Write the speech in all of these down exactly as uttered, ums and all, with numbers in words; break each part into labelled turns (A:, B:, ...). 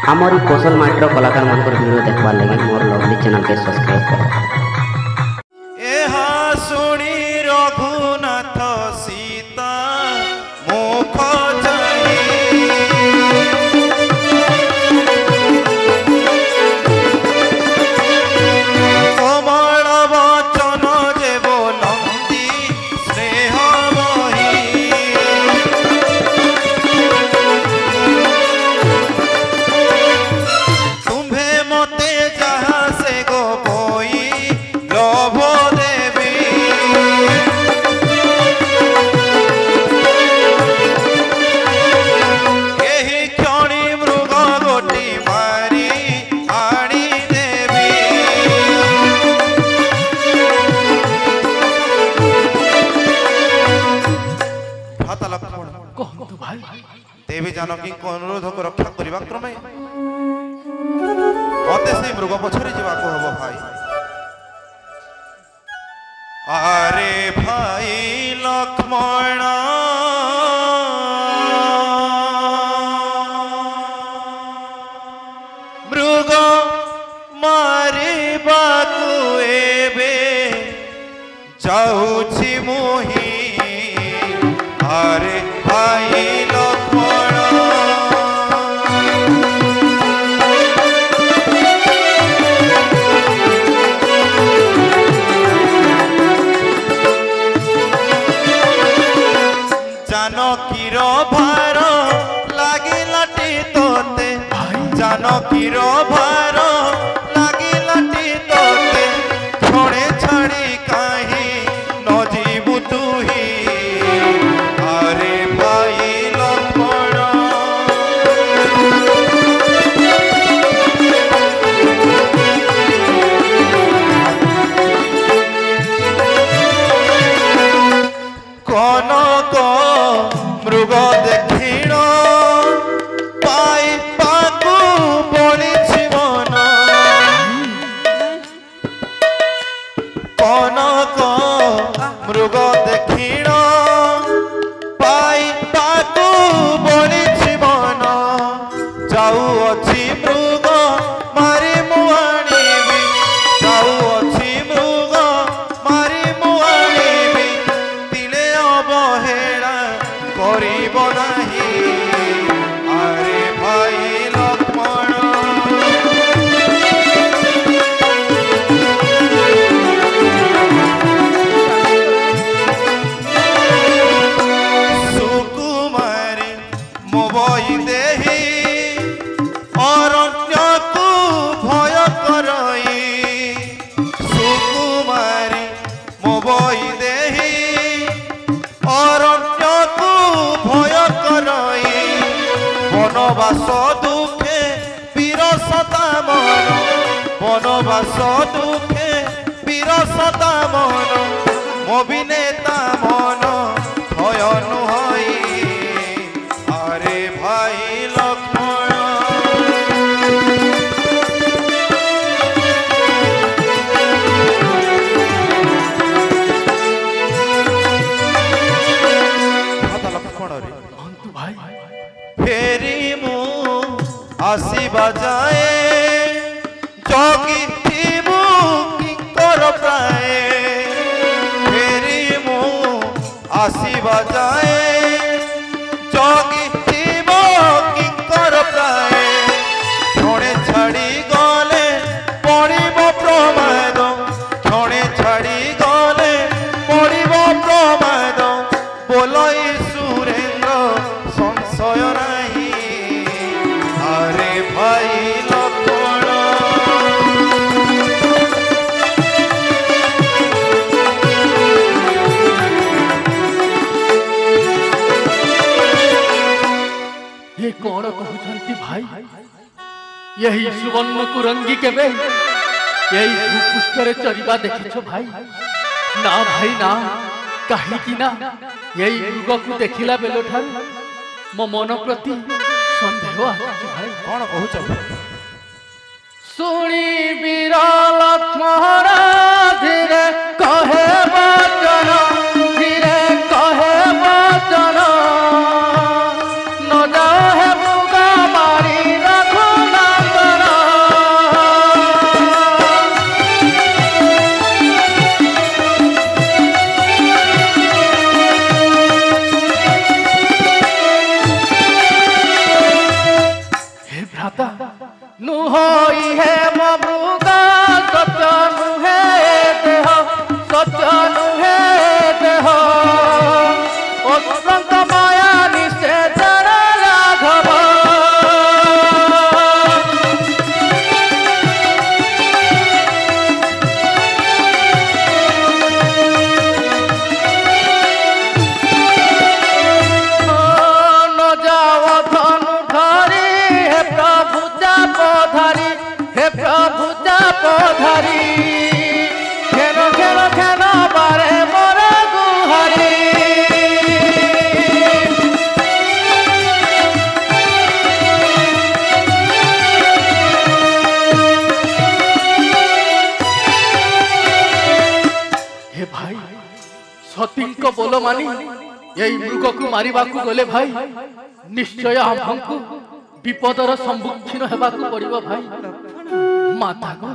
A: आमरी कौशल माइट्र कलाकार मान वीडियो देखवार लगे मोर लवली चैनल के सब्सक्राइब करो।
B: रघुनाथ सीता मुख कमल वचन जे बोलती स्नेह बही तुम्हे मते जहाँ से गो बोई लभ देवी जानकी अनुरोध को रक्षा करने क्रमे मत से मृग पछरे जावाक हम भाई। अरे भाई लक्ष्मण मृग मारिबाकु एबे जाउछि मोहि। अरे भाई जानकीर भार लागिलाटी तोते जानकीर भार लागिलाटी तोते छोड़े छाड़ी कहीं न जीवु तुही। अरे भाई लक्ष्मण कनक मृग देखिण पाई पाकु बोलिछि मन। कनक मृग देखिण पाई पाकु बोलिछि मन। जाऊ अछि मृग मारी मुआणीबी जाऊ अछि मृग मारी मुआणीबी तिले अवहेला करिब नाही। अरे भाई लक्ष्मण सुकुमारी मोबई देही अरण्यकु भय करई। सुकुमारी मोबई देही अरण्यकु भय करई। वनवास दुखे विरसता मन वनवास दुखे विरसता मन मोबिनेता मन भय नुहई। अरे भाई लक्ष्मण फेरी मु आसीबा जाए जगी थिबु किंकर प्राय। फेरी मु आसीबा जाए जगी थिबु किंकर प्राय। छोड़े छाड़ी गले पड़िब प्रमाद छोड़े छाड़ी गले पड़िब प्रमाद बोलई सुरेंद्र संशय नहीं। अरे भाई लक्ष्मण
C: ये कौन कहते भाई यही सुवर्ण कुरंगी केबे यही भूपुष्कर चरिबा देखिछ भाई ना भाई ना कहीं कि ना यही युग को देखिला बेलो ठार मो मन प्रति संदेह आछि भाई।
B: कौन कहूछ
C: सुनी वीर लक्ष्मण धीरे कहे वचन धीरे कहे वचन न जाहे मृग मारी रघुना कलंक माया निषेचन राघव न जाओ धनु धरी हे प्रभु चाप धरी हे प्रभु चाप धरी खेल खेल खेल बारे मोर गुहारी हे भाई सती बोल मानी यही मृग को मारिबा को गले भाई निश्चय हमको विपदर सम्मुखीन हेबा को पड़िबो भाई माता को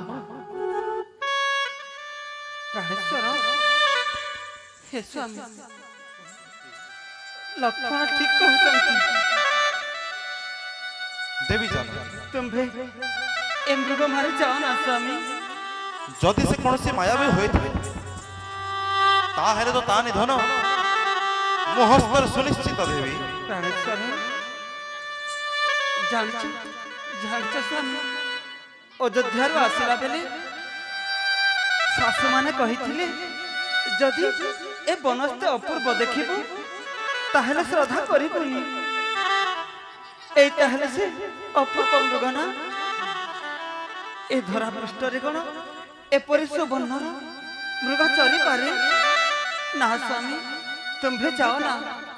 D: प्राणेश्वर हे स्वामी लक्ष्मण ठीक कहते
B: देवी जान
D: तुम्भे ए मृग मारी जाओ ना स्वामी
B: जदि से कौन सी माया भी होइथिबे ताहेले तो ता निधन मोहस्तर सुनिश्चित देवी
D: प्राणेश्वर जानछ जानछ स्वामी अयोध्यार आसला बेले सासु माने कहिथिले जदि ए बनस्ते अपूर्व देखिबो ताहेले श्रद्धा करिबोनी ए ताहेले से अपूर्व मृगना ए धरा पृष्ठरे गण ए परिसो बन्नर मृग चरी पारे ना स्वामी तुम्भे जाओ ना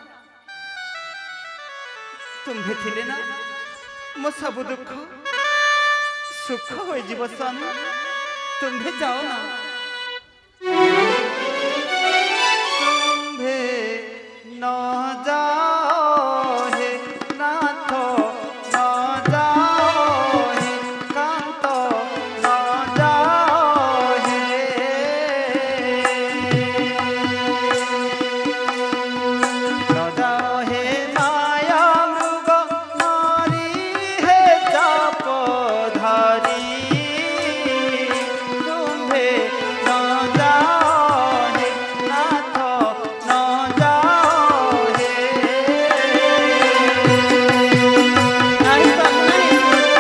D: तुम्भे थिले ना मो सब दुख सुख हो जीव स्वामी तुम्भे जाओ ना तुम्भे न जाओ हे नाथ न जाओ हे कांत न जाओ हे न जाओ हे माया मृग मारी हे चाप धारी तुम्भे न जाओ हे नाथ न जाओ हे नहीं सब नहीं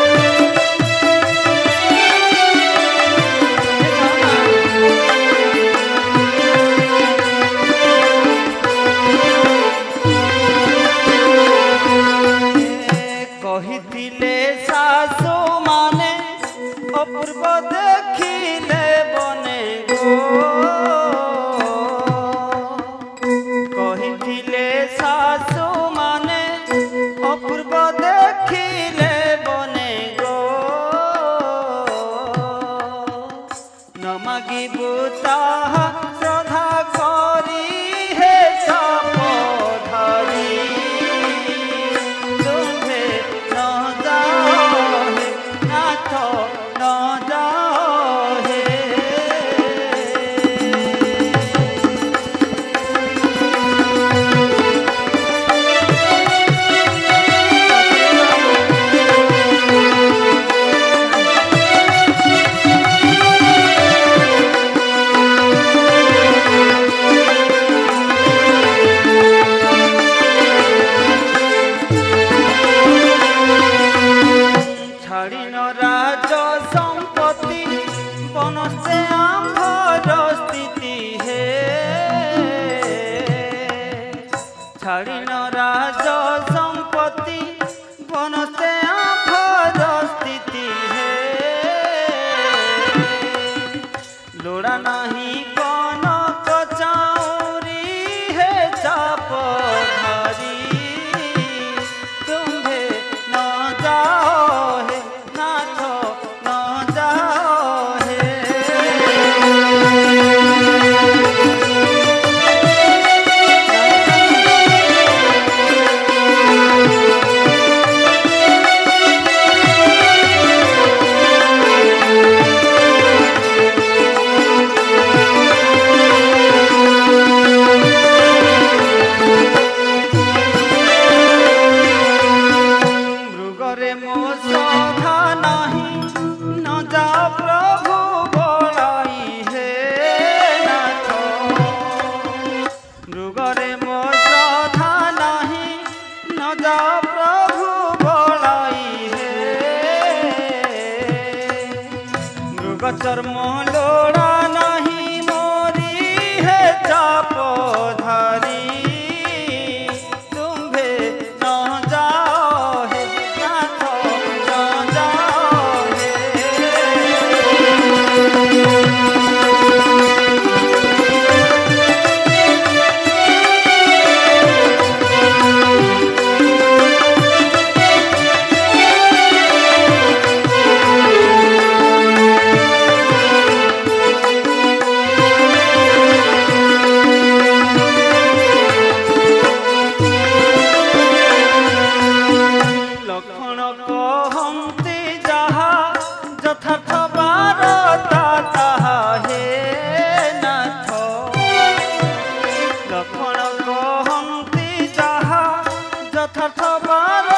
D: कहिथिले सासु माने अपूर्व देखिले बने गो कहिथिले सासु माने अपूर्व देखिले बने गो न मागिबु ताहा श्रद्धा करी हे चाप धरी तुम्भे न जाओ हे नाथ न जाओ हे छाड़ी न राज संपत्ति बनस्ते आम्भर स्थिति हे छाड़ी न राज संपत्ति बनस्ते आम्भर स्थिति हे लोड़ा नहीं कनक चाउरी हे चाप धारी तुम्भे न जाओ हे नाथ न जाओ हे ঠাঠা বার